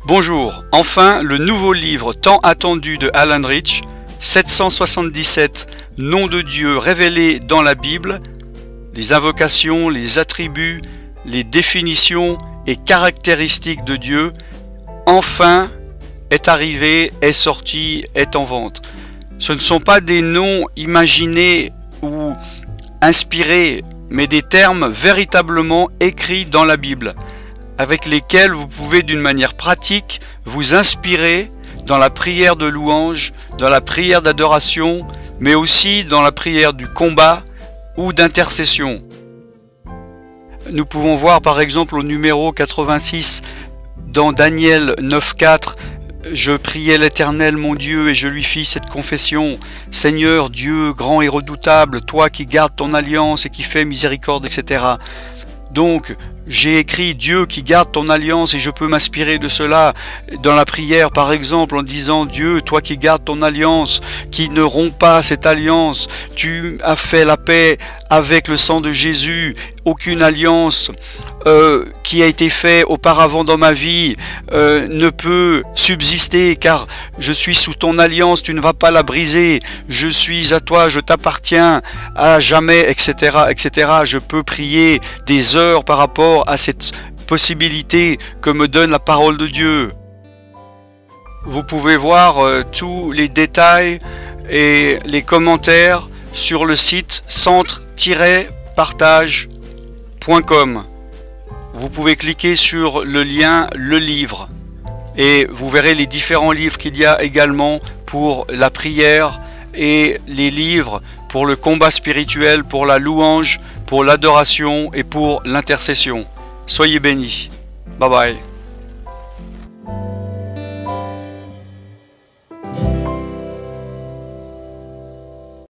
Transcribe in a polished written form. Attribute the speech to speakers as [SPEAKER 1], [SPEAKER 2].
[SPEAKER 1] Bonjour, enfin le nouveau livre tant attendu de Alan Rich, 777 noms de Dieu révélés dans la Bible, les invocations, les attributs, les définitions et caractéristiques de Dieu, enfin est arrivé, est sorti, est en vente. Ce ne sont pas des noms imaginés ou inspirés, mais des termes véritablement écrits dans la Bible, avec lesquels vous pouvez d'une manière pratique vous inspirer dans la prière de louange, dans la prière d'adoration, mais aussi dans la prière du combat ou d'intercession. Nous pouvons voir par exemple au numéro 86 dans Daniel 9.4, « Je priais l'Éternel mon Dieu et je lui fis cette confession, Seigneur Dieu grand et redoutable, toi qui gardes ton alliance et qui fais miséricorde, etc. » Donc, j'ai écrit Dieu qui garde ton alliance et je peux m'inspirer de cela dans la prière par exemple en disant Dieu, toi qui gardes ton alliance, qui ne rompt pas cette alliance, tu as fait la paix avec le sang de Jésus, aucune alliance qui a été faite auparavant dans ma vie ne peut subsister car je suis sous ton alliance, tu ne vas pas la briser, je suis à toi, je t'appartiens à jamais, etc., etc. Je peux prier des heures par rapport à cette possibilité que me donne la parole de Dieu. Vous pouvez voir tous les détails et les commentaires sur le site centre-partage.com. Vous pouvez cliquer sur le lien Le Livre et vous verrez les différents livres qu'il y a également pour la prière et les livres pour le combat spirituel, pour la louange, pour l'adoration et pour l'intercession. Soyez bénis. Bye bye.